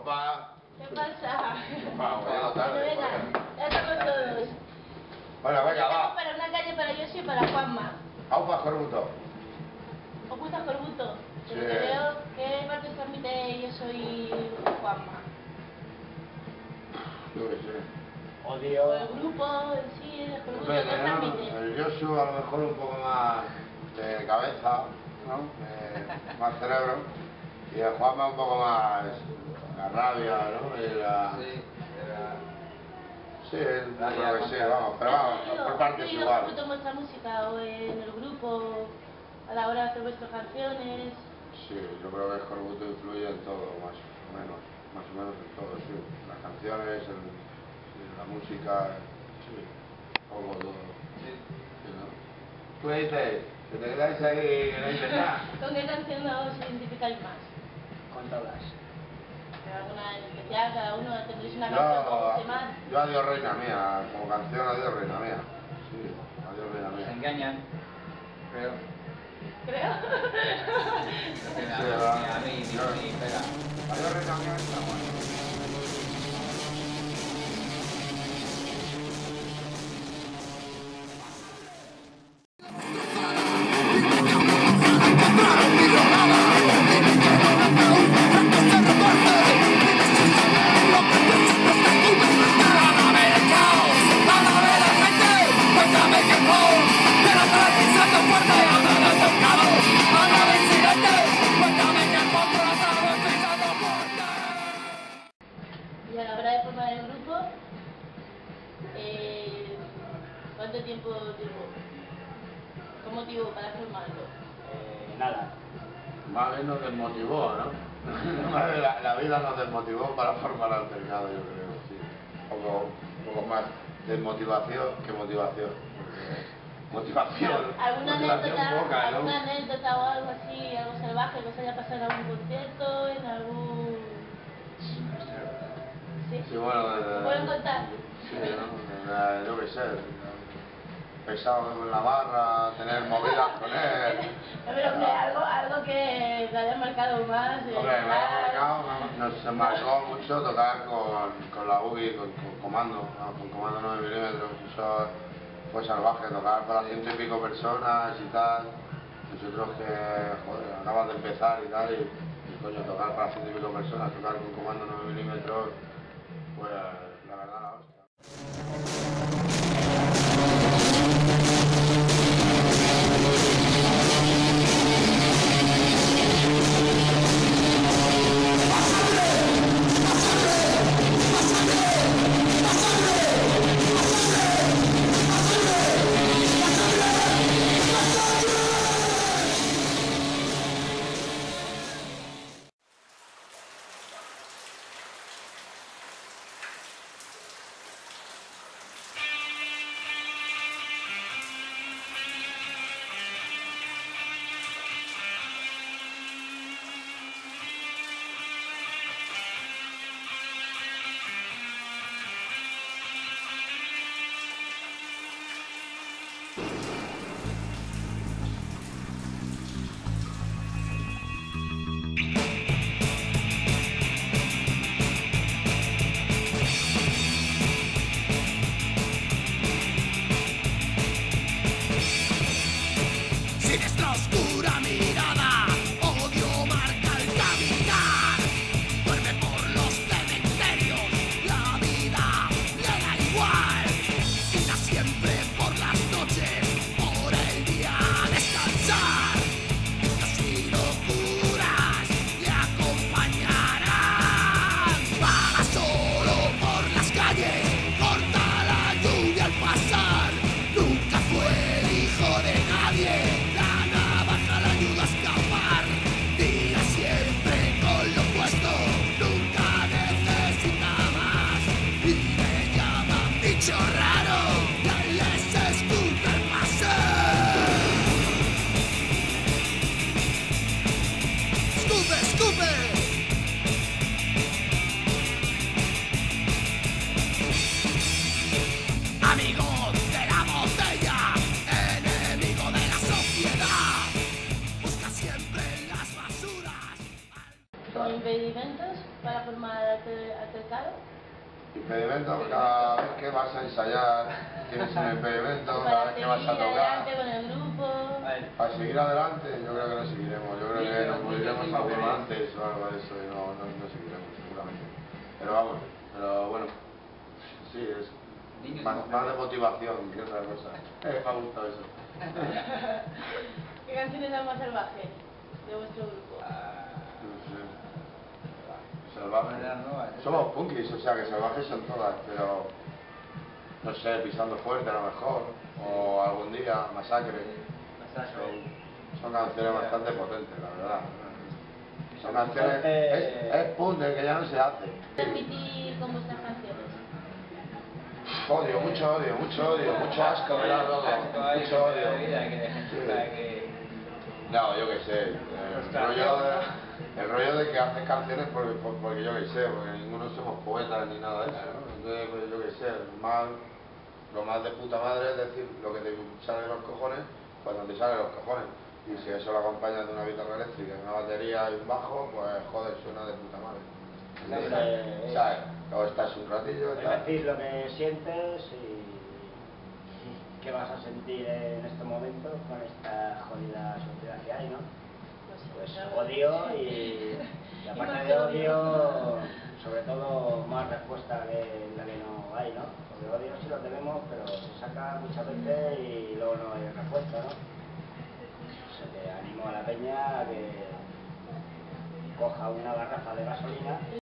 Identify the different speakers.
Speaker 1: Juanpa.
Speaker 2: ¿Qué pasa?
Speaker 1: Vamos, ya tarde.
Speaker 2: Venga, ya estamos todos.
Speaker 1: Bueno, venga, va.
Speaker 2: Para una calle para Yoshi y para Juanma.
Speaker 1: Aupa Corbuto.
Speaker 2: ¿Os gusta Corbuto?
Speaker 1: Sí.
Speaker 2: Pero te veo, ¿qué parte os transmite Yo soy Juanma?
Speaker 1: Yo qué sé.
Speaker 2: O
Speaker 3: Odio.
Speaker 2: el grupo en sí, el Corbuto, ¿qué
Speaker 1: Depende,
Speaker 2: os
Speaker 1: ¿no?
Speaker 2: transmite?
Speaker 1: El Yosu a lo mejor un poco más de cabeza, ¿no? Más cerebro. Y el Juanma un poco más la rabia, ¿no? Y la... Sí, creo que sí, vamos, pero vamos, por partes
Speaker 2: ¿Has
Speaker 1: igual.
Speaker 2: Corbuto en vuestra música o en el grupo a la hora de hacer vuestras canciones?
Speaker 1: Sí, yo creo que el Corbuto influye en todo, más o menos en todo, sí. Las canciones, la música, sí, poco todo.
Speaker 3: Sí.
Speaker 1: Sí, ¿no? ¿Tú qué dices? ¿Que te quedáis ahí que no dices nada?
Speaker 2: ¿Con qué canción os identificáis más?
Speaker 3: Con todas.
Speaker 2: ¿Alguna en especial? ¿Cada uno tendréis una canción con un tema?
Speaker 1: Yo Adiós Reina Mía, como canción Adiós Reina Mía. Sí, Adiós Reina
Speaker 3: Se
Speaker 1: Mía.
Speaker 3: engañan, creo.
Speaker 2: Creo.
Speaker 3: A mí pega.
Speaker 1: Adiós Reina Mía está bueno.
Speaker 2: Y a la hora de formar el grupo, ¿cuánto tiempo tuvo? ¿Qué motivo para formarlo?
Speaker 3: Nada.
Speaker 1: Más bien nos desmotivó, ¿no? Más bien la vida nos desmotivó para formar Altercado, yo creo, sí. Un poco más desmotivación que motivación. Motivación.
Speaker 2: ¿Alguna
Speaker 1: motivación poca, ¿no?
Speaker 2: ¿Alguna anécdota o algo así, algo salvaje que os haya pasado en algún concierto, en algún...? ¿Sí?
Speaker 1: Sí, bueno,
Speaker 2: ¿Pueden contar?
Speaker 1: sí, ¿no? Yo qué sé, pesado en la barra, tener movidas con él.
Speaker 2: Pero hombre, algo que te haya marcado más.
Speaker 1: Hombre, me ha marcado, nos marcó mucho tocar con la UGI, con comando, ¿no? Con comando 9 milímetros. Eso fue salvaje, tocar para 100 y pico personas y tal. Nosotros que, joder, acabas de empezar y tal, y coño, tocar para 100 y pico personas, tocar con comando 9 milímetros, pues la verdad la hostia.
Speaker 4: Siniestra oscura mirada, odio marca el caminar. Duerme por los cementerios, la vida le da igual. Irá siempre por las noches, por el día a descansar. Mitos y locuras le acompañarán. Vaga solo por las calles, corta la lluvia al pasar. Nunca fue el hijo de nadie. Bicho raro, que les escupe el pasar. ¡Escupe, escupe! Amigo de la botella, enemigo de la sociedad, busca siempre en las basuras.
Speaker 2: ¿Impedimentos para formar altercado?
Speaker 1: Impedimento, cada vez que vas a ensayar tienes un impedimento, cada vez que vas a tocar.
Speaker 2: Adelante con el grupo.
Speaker 1: Para seguir adelante, yo creo que no seguiremos. Yo creo que nos moriremos alguno antes o algo de eso y no seguiremos, seguramente. Pero vamos, pero bueno, sí, es más de motivación que otra cosa. Me ha gustado eso.
Speaker 2: ¿Qué canción es la más salvaje de vuestro grupo?
Speaker 1: No sé. Salvajes. Somos punkis, o sea que salvajes son todas, pero no sé, pisando fuerte a lo mejor, o algún día, masacre. Son canciones bastante potentes, la verdad. Son canciones. Es punk del que ya no se hace.
Speaker 2: Transmitir con vuestras canciones.
Speaker 1: Odio, mucho asco, ¿verdad? Mucho odio. No, yo qué sé. El rollo de que haces canciones porque yo qué sé, porque ninguno somos poetas ni nada de eso, ¿no? Entonces, pues, yo qué sé, lo más de puta madre es decir lo que te sale de los cojones cuando te sale de los cojones. Y si eso lo acompañas de una guitarra eléctrica, una batería y un bajo, pues joder, suena de puta madre. ¿Sabes? Luego estás un ratillo.
Speaker 5: Es decir lo que sientes y qué vas a sentir en este momento con esta jodida sociedad que hay, ¿no? Pues odio y aparte de odio, sobre todo más respuesta que la que no hay, ¿no? Porque odio sí lo tenemos, pero se saca muchas veces y luego no hay respuesta, ¿no? O sea, que animo a la peña a que coja una garrafa de gasolina